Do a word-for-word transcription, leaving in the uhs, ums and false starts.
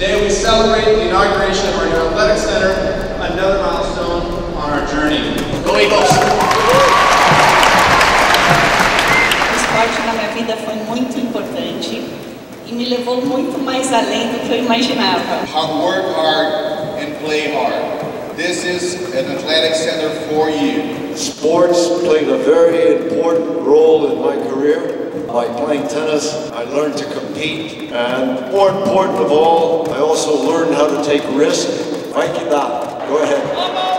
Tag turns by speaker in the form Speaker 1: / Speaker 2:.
Speaker 1: Today we celebrate the inauguration of our new athletic center, another milestone on our journey. Go Eagles!
Speaker 2: O esporte na minha vida foi muito importante e me levou muito mais além do que eu imaginava.
Speaker 3: Work hard and play hard. This is an athletic center for you.
Speaker 4: Sports played a very important role in my career. By playing tennis, I learned to compete, and more important of all, I also learned how to take risks. Vai que dá. Go ahead.